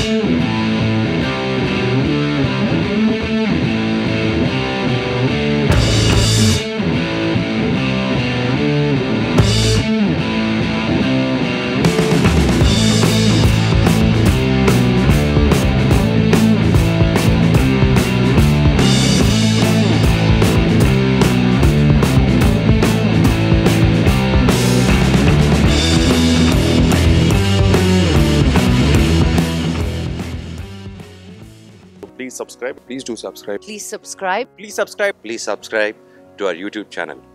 Please subscribe. Please do subscribe. Please subscribe. Please subscribe. Please subscribe to our YouTube channel.